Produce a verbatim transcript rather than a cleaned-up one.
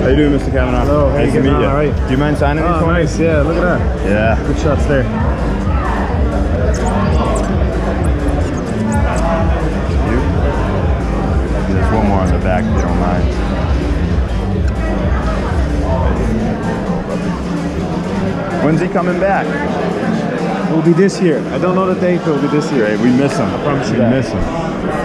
How you doing, Mister Kavanagh? Hello, how nice you to meet on? you. All right. Do you mind signing Oh, these for me? nice, yeah, look at that. Yeah. Good shots there. You? There's one more on the back if you don't mind. When's he coming back? It will be this year. I don't know the date, but it will be this year. Great, we miss him. I promise you we that. miss him.